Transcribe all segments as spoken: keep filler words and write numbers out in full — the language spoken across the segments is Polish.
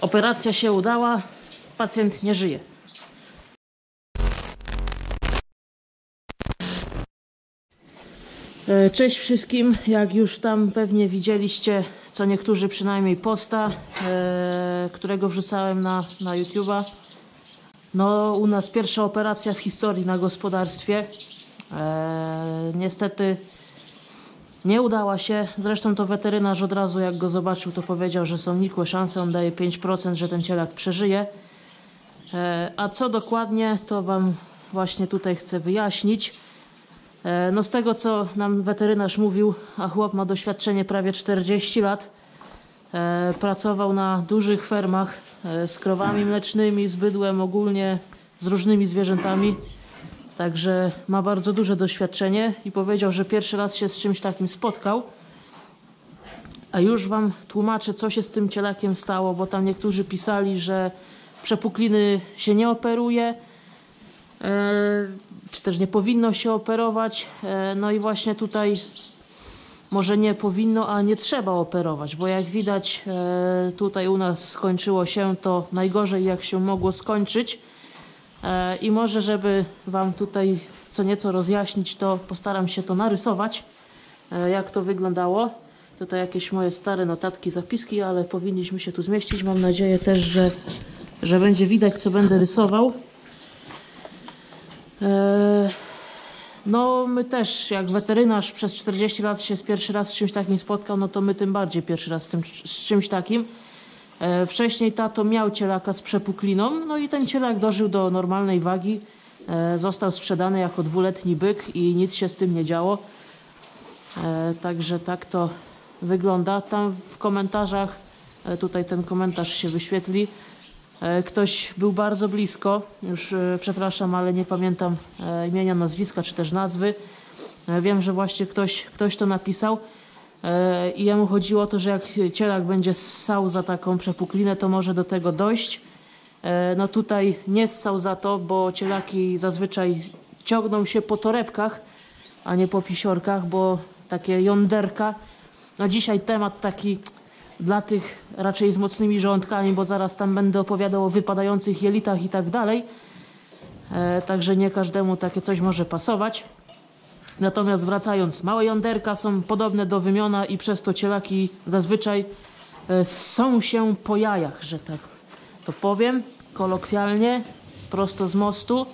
Operacja się udała, pacjent nie żyje. Cześć wszystkim, jak już tam pewnie widzieliście, co niektórzy przynajmniej posta, e, którego wrzucałem na, na YouTube'a. No u nas pierwsza operacja w historii na gospodarstwie. E, niestety nie udała się, zresztą to weterynarz od razu jak go zobaczył to powiedział, że są nikłe szanse, on daje pięć procent, że ten cielak przeżyje. E, a co dokładnie to wam właśnie tutaj chcę wyjaśnić. No z tego co nam weterynarz mówił, a chłop ma doświadczenie prawie czterdzieści lat, e, pracował na dużych fermach e, z krowami mlecznymi, z bydłem ogólnie, z różnymi zwierzętami, także ma bardzo duże doświadczenie i powiedział, że pierwszy raz się z czymś takim spotkał. A już wam tłumaczę, co się z tym cielakiem stało, bo tam niektórzy pisali, że przepukliny się nie operuje, czy też nie powinno się operować. No i właśnie tutaj może nie powinno, a nie trzeba operować, bo jak widać tutaj u nas skończyło się to najgorzej jak się mogło skończyć. I może żeby wam tutaj co nieco rozjaśnić, to postaram się to narysować, jak to wyglądało. Tutaj jakieś moje stare notatki, zapiski, ale powinniśmy się tu zmieścić. Mam nadzieję też, że, że będzie widać, co będę rysował. No my też, jak weterynarz przez czterdzieści lat się z pierwszy raz z czymś takim spotkał, no to my tym bardziej pierwszy raz z, tym, z czymś takim. Wcześniej tato miał cielaka z przepukliną, no i ten cielak dożył do normalnej wagi. Został sprzedany jako dwuletni byk i nic się z tym nie działo. Także tak to wygląda. Tam w komentarzach, tutaj ten komentarz się wyświetli, ktoś był bardzo blisko, już przepraszam, ale nie pamiętam imienia, nazwiska czy też nazwy. Wiem, że właśnie ktoś, ktoś to napisał i jemu chodziło o to, że jak cielak będzie ssał za taką przepuklinę, to może do tego dojść. No tutaj nie ssał za to, bo cielaki zazwyczaj ciągną się po torebkach, a nie po pisiorkach, bo takie jąderka. No dzisiaj temat taki dla tych raczej z mocnymi żołądkami, bo zaraz tam będę opowiadał o wypadających jelitach i tak dalej. E, także nie każdemu takie coś może pasować. Natomiast wracając, małe jąderka są podobne do wymiona i przez to cielaki zazwyczaj e, ssą się po jajach, że tak to powiem, kolokwialnie, prosto z mostu.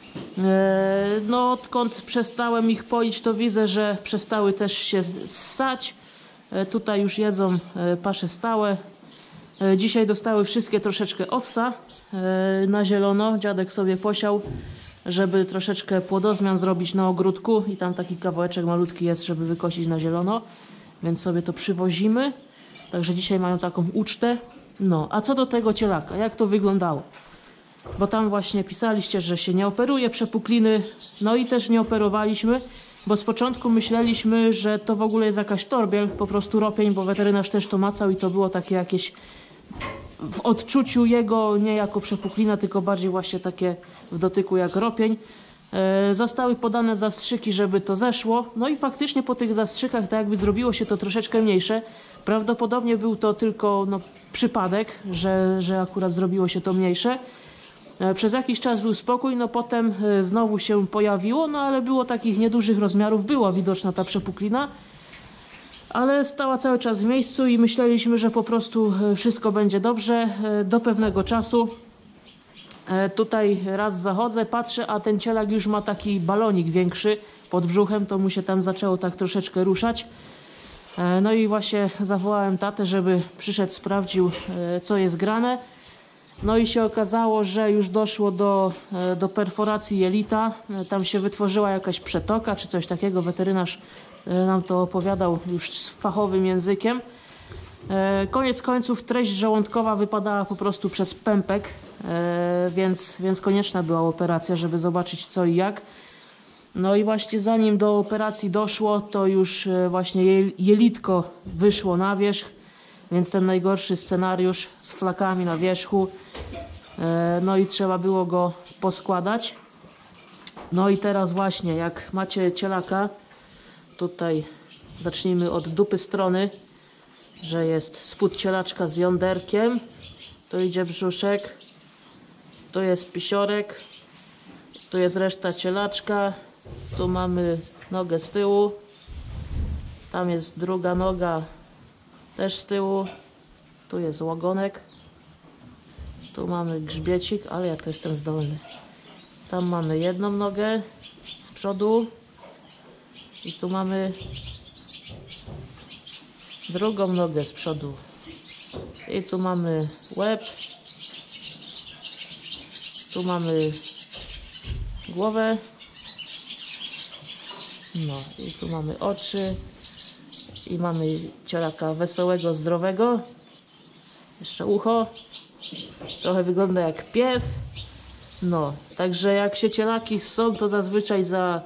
E, no odkąd przestałem ich poić, to widzę, że przestały też się ssać. Tutaj już jedzą pasze stałe. Dzisiaj dostały wszystkie troszeczkę owsa na zielono. Dziadek sobie posiał, żeby troszeczkę płodozmian zrobić na ogródku. I tam taki kawałeczek malutki jest, żeby wykosić na zielono. Więc sobie to przywozimy. Także dzisiaj mają taką ucztę. No, a co do tego cielaka? Jak to wyglądało? Bo tam właśnie pisaliście, że się nie operuje przepukliny. No i też nie operowaliśmy. Bo z początku myśleliśmy, że to w ogóle jest jakaś torbiel, po prostu ropień, bo weterynarz też to macał i to było takie jakieś w odczuciu jego nie jako przepuklina, tylko bardziej właśnie takie w dotyku jak ropień. E, zostały podane zastrzyki, żeby to zeszło. No i faktycznie po tych zastrzykach tak jakby zrobiło się to troszeczkę mniejsze. Prawdopodobnie był to tylko no, przypadek, że, że akurat zrobiło się to mniejsze. Przez jakiś czas był spokój, no potem znowu się pojawiło, no ale było takich niedużych rozmiarów, była widoczna ta przepuklina, ale stała cały czas w miejscu i myśleliśmy, że po prostu wszystko będzie dobrze do pewnego czasu. Tutaj raz zachodzę, patrzę, a ten cielak już ma taki balonik większy pod brzuchem, to mu się tam zaczęło tak troszeczkę ruszać. No i właśnie zawołałem tatę, żeby przyszedł, sprawdził, co jest grane. No i się okazało, że już doszło do, do perforacji jelita. Tam się wytworzyła jakaś przetoka czy coś takiego. Weterynarz nam to opowiadał już z fachowym językiem. Koniec końców treść żołądkowa wypadała po prostu przez pępek, więc, więc konieczna była operacja, żeby zobaczyć co i jak. No i właśnie zanim do operacji doszło, to już właśnie jelitko wyszło na wierzch. Więc ten najgorszy scenariusz z flakami na wierzchu. No i trzeba było go poskładać. No i teraz właśnie, jak macie cielaka, tutaj zacznijmy od dupy strony, że jest spód cielaczka z jąderkiem. to idzie brzuszek, to jest pisiorek, tu jest reszta cielaczka, tu mamy nogę z tyłu, tam jest druga noga też z tyłu, tu jest ogonek, tu mamy grzbiecik, ale ja to jestem zdolny. Tam mamy jedną nogę z przodu i tu mamy drugą nogę z przodu. I tu mamy łeb, tu mamy głowę, no i tu mamy oczy i mamy cielaka wesołego, zdrowego, jeszcze ucho, trochę wygląda jak pies, no, także jak się cielaki są, to zazwyczaj za,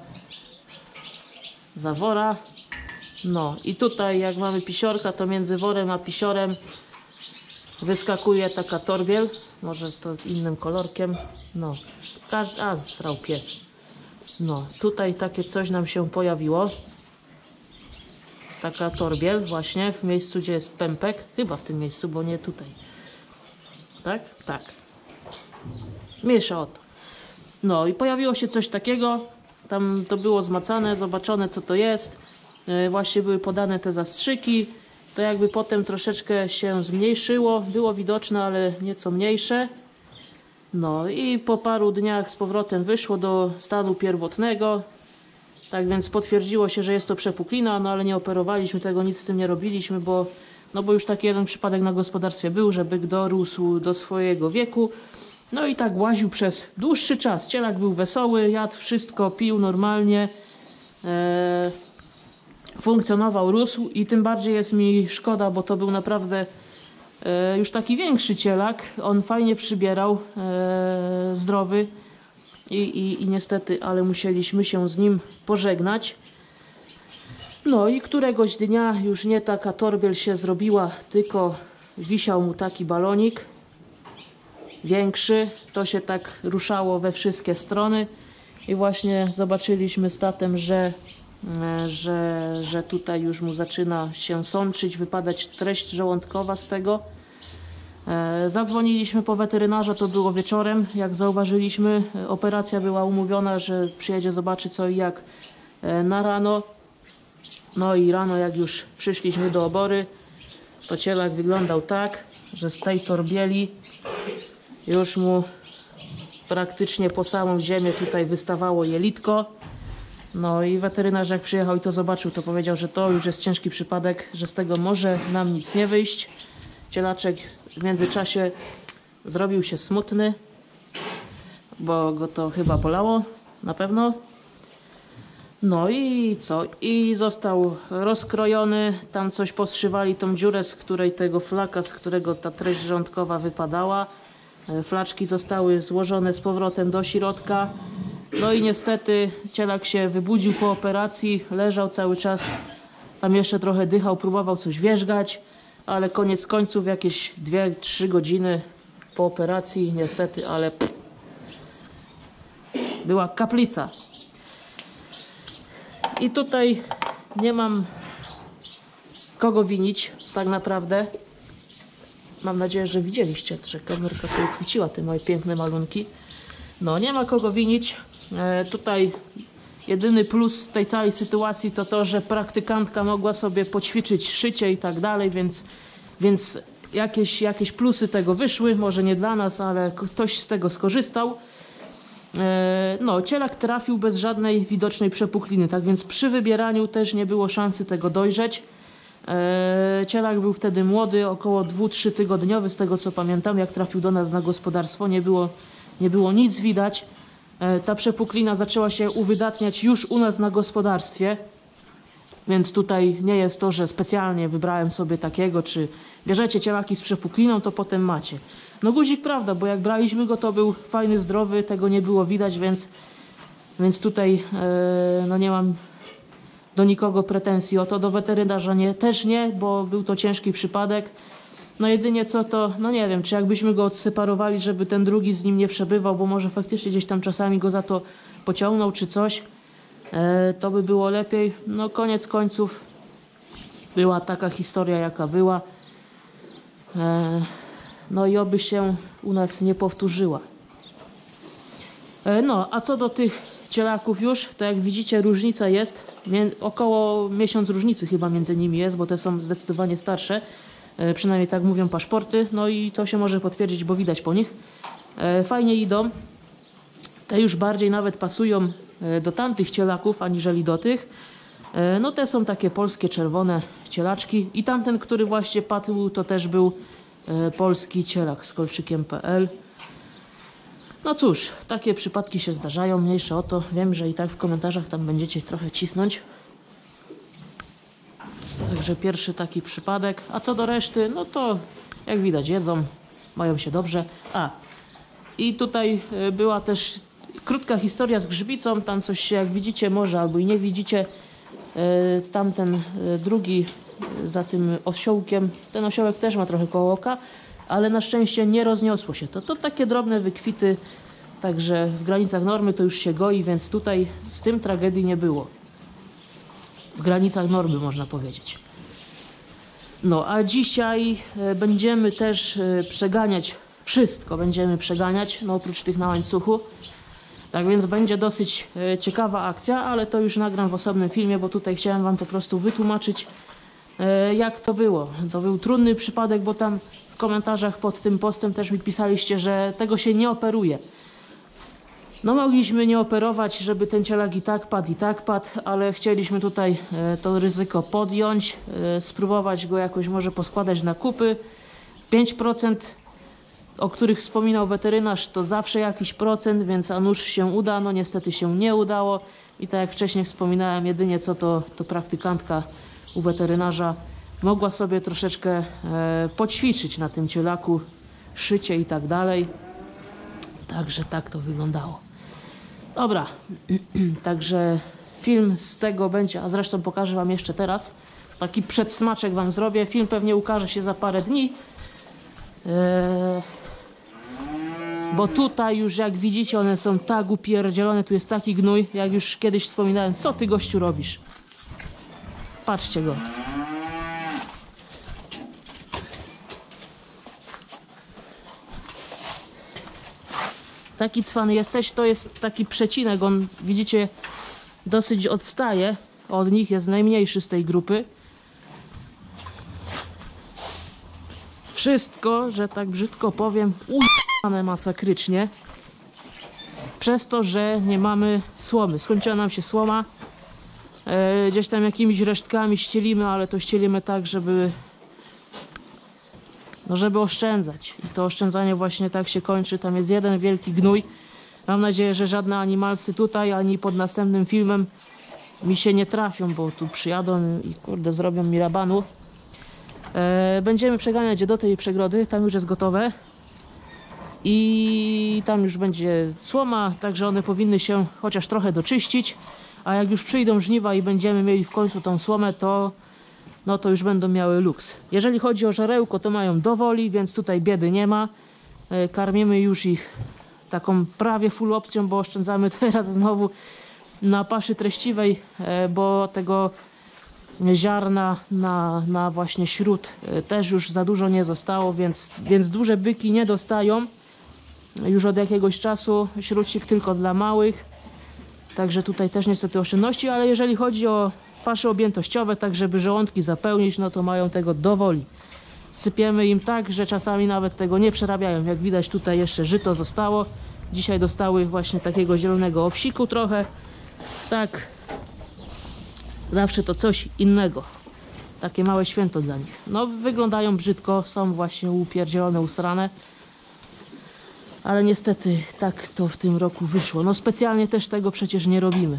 za wora, no i tutaj jak mamy pisiorka, to między worem a pisiorem wyskakuje taka torbiel, może to innym kolorkiem, no, każdy, a zsrał pies, no, tutaj takie coś nam się pojawiło, taka torbiel właśnie w miejscu, gdzie jest pępek, chyba w tym miejscu, bo nie tutaj, tak? Tak, mniejsza o to, no i pojawiło się coś takiego, tam to było zmacane, zobaczone co to jest, yy, właśnie były podane te zastrzyki. To jakby potem troszeczkę się zmniejszyło, było widoczne, ale nieco mniejsze. No i po paru dniach z powrotem wyszło do stanu pierwotnego. Tak więc potwierdziło się, że jest to przepuklina, no ale nie operowaliśmy tego, nic z tym nie robiliśmy, bo, no bo już taki jeden przypadek na gospodarstwie był, że byk dorósł do swojego wieku. No i tak łaził przez dłuższy czas. Cielak był wesoły, jadł wszystko, pił normalnie. Eee, funkcjonował, rósł i tym bardziej jest mi szkoda, bo to był naprawdę e, już taki większy cielak. On fajnie przybierał, e, zdrowy I, i, i niestety, ale musieliśmy się z nim pożegnać. No i któregoś dnia już nie taka torbiel się zrobiła, tylko wisiał mu taki balonik większy. To się tak ruszało we wszystkie strony i właśnie zobaczyliśmy z tatem, że Że, że tutaj już mu zaczyna się sączyć, wypadać treść żołądkowa z tego. E, zadzwoniliśmy po weterynarza, to było wieczorem, jak zauważyliśmy. Operacja była umówiona, że przyjedzie zobaczyć co i jak e, na rano. No i rano jak już przyszliśmy do obory, to cielak wyglądał tak, że z tej torbieli już mu praktycznie po samą ziemię tutaj wystawało jelitko. No i weterynarz jak przyjechał i to zobaczył, to powiedział, że to już jest ciężki przypadek, że z tego może nam nic nie wyjść. Cielaczek w międzyczasie zrobił się smutny, bo go to chyba bolało, na pewno. No i co? I został rozkrojony, tam coś poszywali, tą dziurę, z której tego flaka, z którego ta treść żołądkowa wypadała. Flaczki zostały złożone z powrotem do środka. No i niestety cielak się wybudził po operacji, leżał cały czas, tam jeszcze trochę dychał, próbował coś wierzgać, ale koniec końców jakieś dwie trzy godziny po operacji niestety, ale pff, była kaplica. I tutaj nie mam kogo winić tak naprawdę. Mam nadzieję, że widzieliście, że kamerka tu uchwyciła te moje piękne malunki. No nie ma kogo winić. E, tutaj jedyny plus tej całej sytuacji to to, że praktykantka mogła sobie poćwiczyć szycie i tak dalej, więc, więc jakieś, jakieś plusy tego wyszły, może nie dla nas, ale ktoś z tego skorzystał. E, no, cielak trafił bez żadnej widocznej przepukliny, tak więc przy wybieraniu też nie było szansy tego dojrzeć. E, cielak był wtedy młody, około dwu trzy tygodniowy, z tego co pamiętam, jak trafił do nas na gospodarstwo, nie było, nie było nic widać. E, ta przepuklina zaczęła się uwydatniać już u nas na gospodarstwie, więc tutaj nie jest to, że specjalnie wybrałem sobie takiego, czy bierzecie cielaki z przepukliną, to potem macie. No guzik prawda, bo jak braliśmy go, to był fajny, zdrowy, tego nie było widać, więc, więc tutaj e, no nie mam do nikogo pretensji o to, do weterynarza nie, też nie, bo był to ciężki przypadek. No jedynie co to, no nie wiem, czy jakbyśmy go odseparowali, żeby ten drugi z nim nie przebywał, bo może faktycznie gdzieś tam czasami go za to pociągnął czy coś, e, to by było lepiej. No koniec końców była taka historia jaka była. E, No i oby się u nas nie powtórzyła. No, a co do tych cielaków już, to jak widzicie różnica jest, około miesiąc różnicy chyba między nimi jest, bo te są zdecydowanie starsze, przynajmniej tak mówią paszporty, no i to się może potwierdzić, bo widać po nich. Fajnie idą, te już bardziej nawet pasują do tamtych cielaków, aniżeli do tych. No te są takie polskie, czerwone cielaczki i tamten, który właśnie padł, to też był polski cielak z kolczykiem kropka pe el. No cóż, takie przypadki się zdarzają, mniejsze o to. Wiem, że i tak w komentarzach tam będziecie trochę cisnąć. Także pierwszy taki przypadek. A co do reszty, no to jak widać jedzą, mają się dobrze. A, i tutaj była też krótka historia z grzybicą. Tam coś się, jak widzicie, może albo i nie widzicie. Tamten drugi za tym osiołkiem, ten osiołek też ma trochę koło oka, ale na szczęście nie rozniosło się to. To takie drobne wykwity, także w granicach normy to już się goi, więc tutaj z tym tragedii nie było. W granicach normy można powiedzieć. No a dzisiaj będziemy też przeganiać wszystko, będziemy przeganiać, no oprócz tych na łańcuchu. Tak więc będzie dosyć ciekawa akcja, ale to już nagram w osobnym filmie, bo tutaj chciałem wam po prostu wytłumaczyć, jak to było. To był trudny przypadek, bo tam w komentarzach pod tym postem też mi pisaliście, że tego się nie operuje. No mogliśmy nie operować, żeby ten cielak i tak padł, i tak padł, ale chcieliśmy tutaj to ryzyko podjąć, spróbować go jakoś może poskładać na kupy. pięć procent, o których wspominał weterynarz, to zawsze jakiś procent, więc a nuż się uda, no niestety się nie udało. I tak jak wcześniej wspominałem, jedynie co to, to praktykantka u weterynarza mogła sobie troszeczkę e, poćwiczyć na tym cielaku, szycie i tak dalej. Także tak to wyglądało. Dobra, także film z tego będzie, a zresztą pokażę wam jeszcze teraz. Taki przedsmaczek wam zrobię. Film pewnie ukaże się za parę dni. E, bo tutaj już jak widzicie, one są tak upierdzielone, tu jest taki gnój, jak już kiedyś wspominałem. Co ty, gościu, robisz? Patrzcie go. Taki cwany jesteś, to jest taki przecinek, on widzicie dosyć odstaje od nich, jest najmniejszy z tej grupy. Wszystko, że tak brzydko powiem, ujebane masakrycznie. Przez to, że nie mamy słomy. Skończyła nam się słoma. E, gdzieś tam jakimiś resztkami ścielimy, ale to ścielimy tak, żeby no żeby oszczędzać. I to oszczędzanie właśnie tak się kończy. Tam jest jeden wielki gnój. Mam nadzieję, że żadne animalsy tutaj, ani pod następnym filmem mi się nie trafią, bo tu przyjadą i kurde zrobią mi rabanu. E, będziemy przeganiać je do tej przegrody. Tam już jest gotowe. I tam już będzie słoma, także one powinny się chociaż trochę doczyścić. A jak już przyjdą żniwa i będziemy mieli w końcu tą słomę, to no to już będą miały luks. Jeżeli chodzi o żarełko, to mają dowoli, więc tutaj biedy nie ma. Karmimy już ich taką prawie full opcją, bo oszczędzamy teraz znowu na paszy treściwej, bo tego ziarna na, na właśnie śród też już za dużo nie zostało, więc, więc duże byki nie dostają już od jakiegoś czasu. Śródcik tylko dla małych. Także tutaj też niestety oszczędności, ale jeżeli chodzi o pasze objętościowe, tak żeby żołądki zapełnić, no to mają tego dowoli. Sypiemy im tak, że czasami nawet tego nie przerabiają. Jak widać, tutaj jeszcze żyto zostało. Dzisiaj dostały właśnie takiego zielonego owsiku trochę. Tak, zawsze to coś innego. Takie małe święto dla nich. No wyglądają brzydko, są właśnie upierdzielone, usrane. Ale niestety tak to w tym roku wyszło. No specjalnie też tego przecież nie robimy.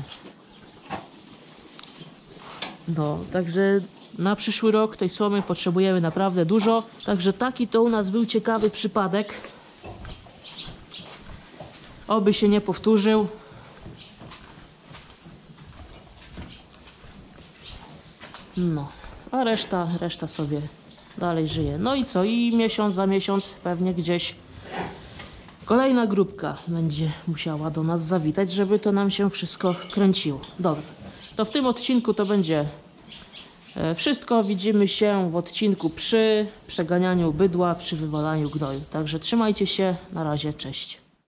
No, także na przyszły rok tej słomy potrzebujemy naprawdę dużo. Także taki to u nas był ciekawy przypadek. Oby się nie powtórzył. No, a reszta, reszta sobie dalej żyje. No i co? I miesiąc za miesiąc pewnie gdzieś kolejna grupka będzie musiała do nas zawitać, żeby to nam się wszystko kręciło. Dobra, to w tym odcinku to będzie E, Wszystko widzimy się w odcinku przy przeganianiu bydła, przy wywalaniu gnoju. Także trzymajcie się, na razie, cześć.